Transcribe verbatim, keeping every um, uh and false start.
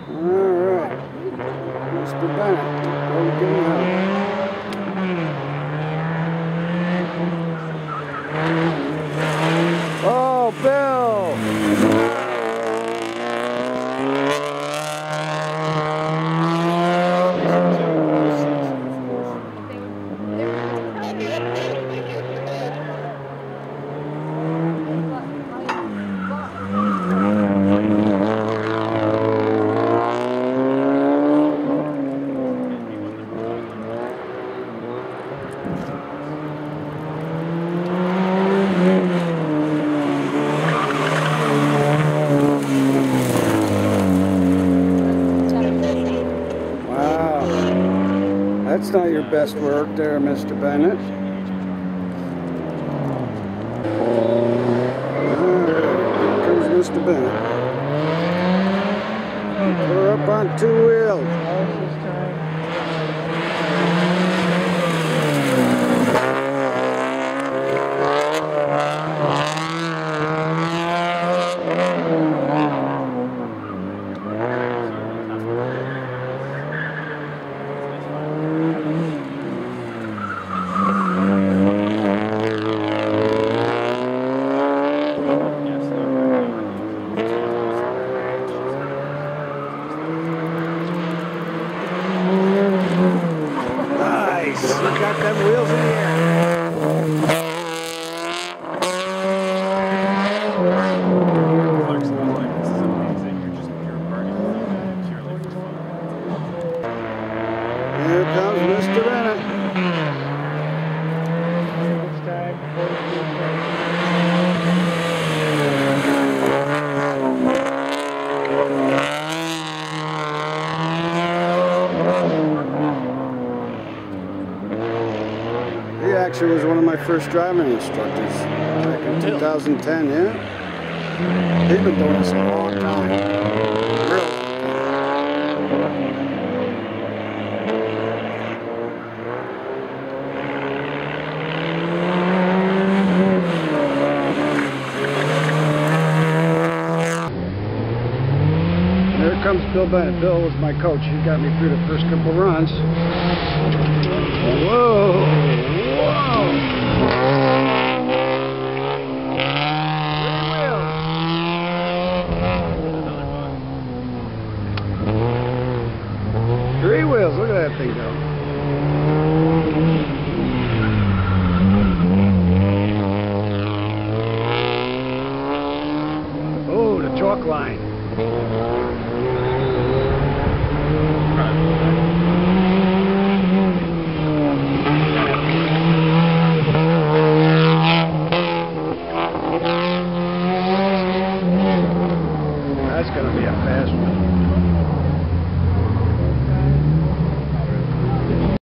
Alright. Mister Bennett, go get him out. Oh, Bill! That's not your best work there, Mister Bennett. Here comes Mister Bennett. We're up on two wheels. Look at them wheels in the air. Here comes Mister Bennett. He actually was one of my first driving instructors back in two thousand ten, yeah? He's been doing this a long time. Really? Here comes Bill Bennett. Bill was my coach. He got me through the first couple runs. Whoa! Three wheels, look at that thing go. Oh, the chalk line. That's gonna be a fast one.